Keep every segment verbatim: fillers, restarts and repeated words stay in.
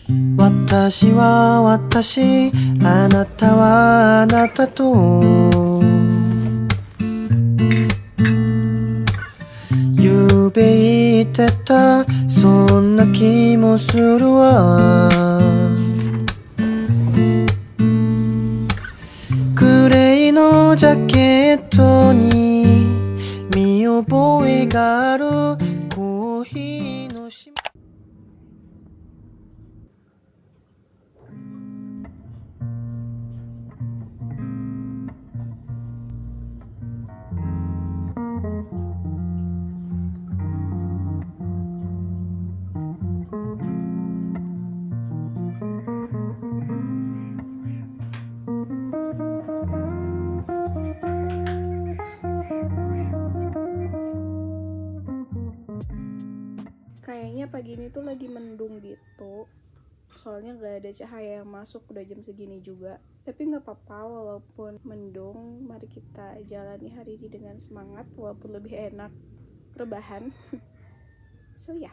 私は私、あなたはあなたとゆうべ言ってた、そんな気もするわ。グレーのジャケットに見覚えがあるコーヒーのし Kayaknya pagi ini tuh lagi mendung gitu, soalnya gak ada cahaya yang masuk, udah jam segini juga. Tapi gak apa-apa, walaupun mendung, mari kita jalani hari ini dengan semangat, walaupun lebih enak rebahan. So ya yeah.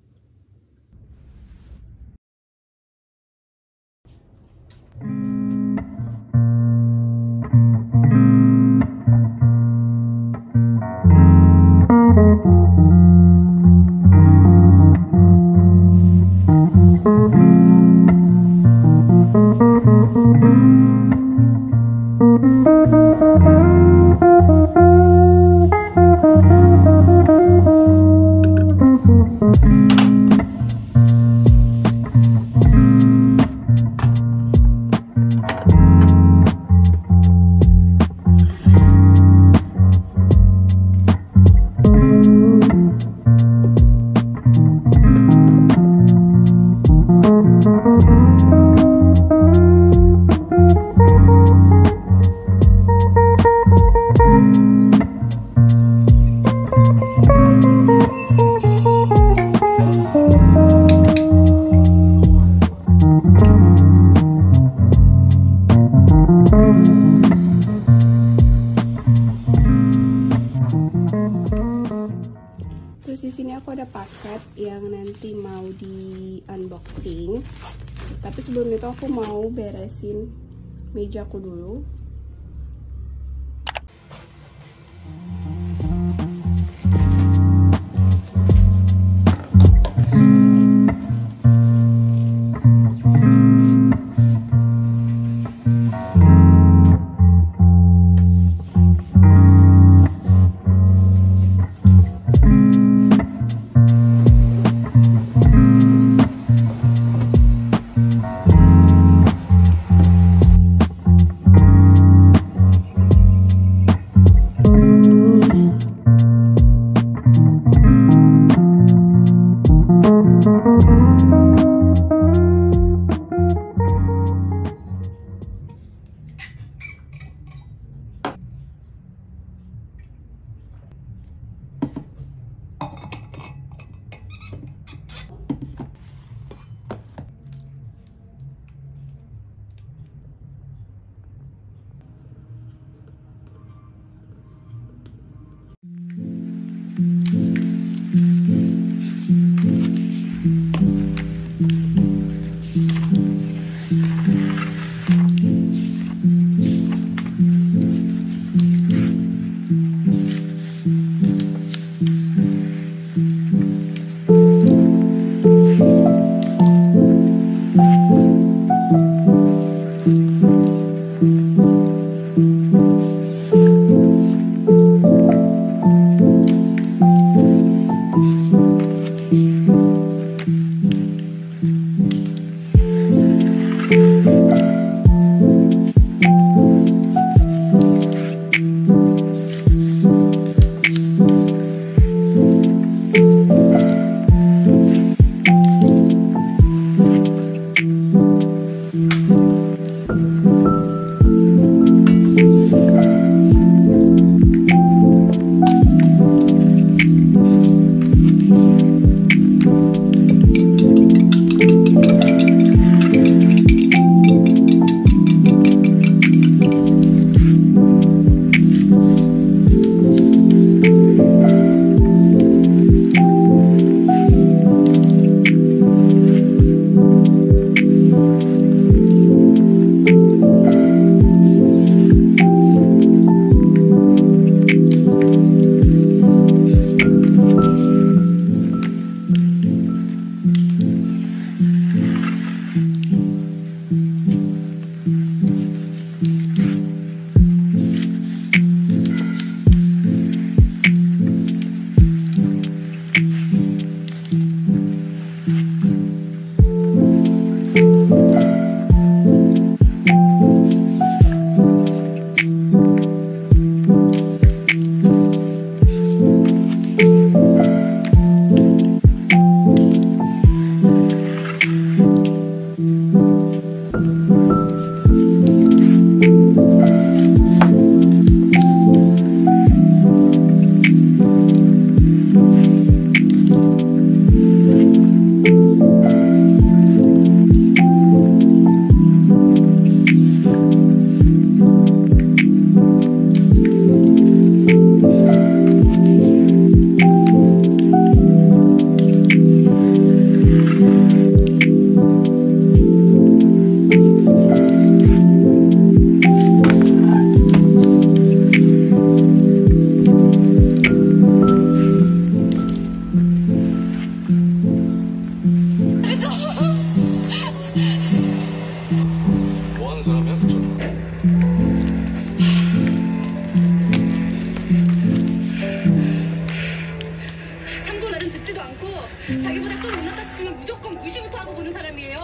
Terus di sini aku ada paket yang nanti mau di unboxing. Tapi sebelum itu aku mau beresin mejaku dulu.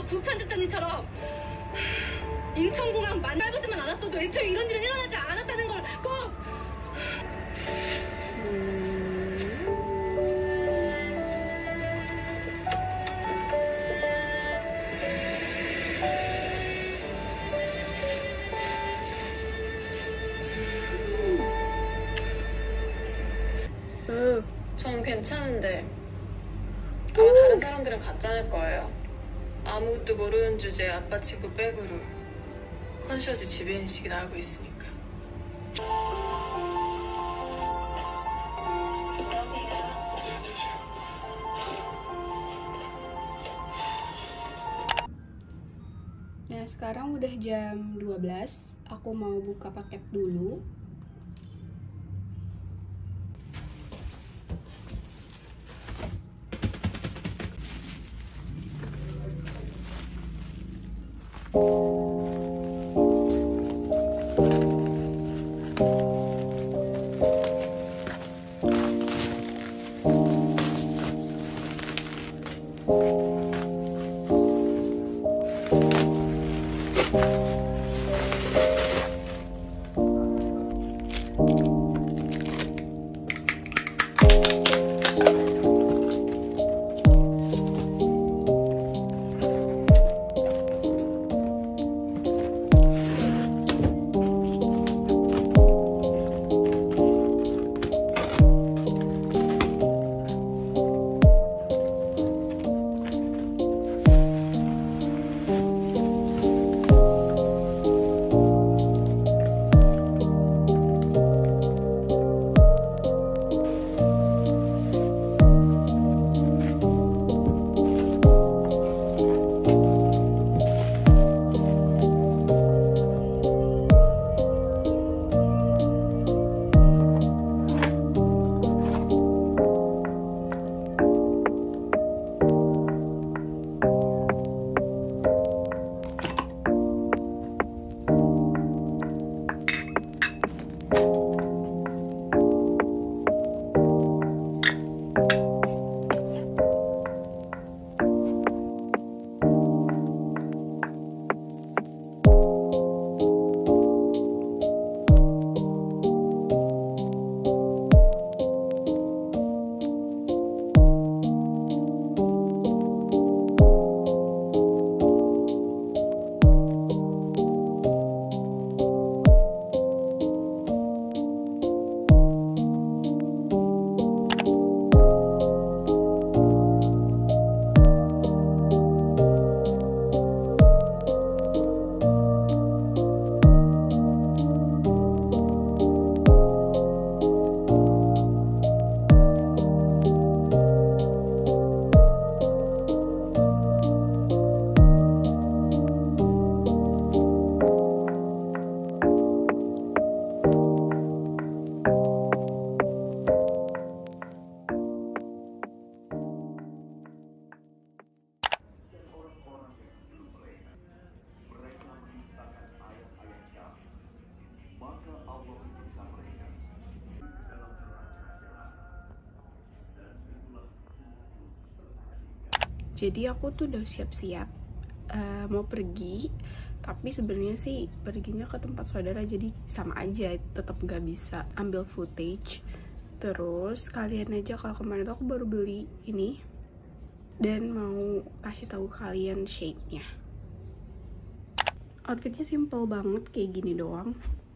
부편집장님처럼 인천공항 만나보지만 않았어도 애초에 이런 일은 일어나지 않았다는 걸 꼭 전 괜찮은데 아마 다른 사람들은 가짜일 거예요. 아무것도 모르는 주제에 아빠 친구 백으로 컨셔지 지배인식이 나오고 있으니까. Nah, sekarang udah jam dua belas. Aku mau buka paket dulu. Jadi aku tuh udah siap-siap uh, mau pergi, tapi sebenarnya sih perginya ke tempat saudara, jadi sama aja, tetap gak bisa ambil footage. Terus kalian aja, kalau kemarin tuh aku baru beli ini dan mau kasih tahu kalian shade-nya. Outfitnya simple banget, kayak gini doang.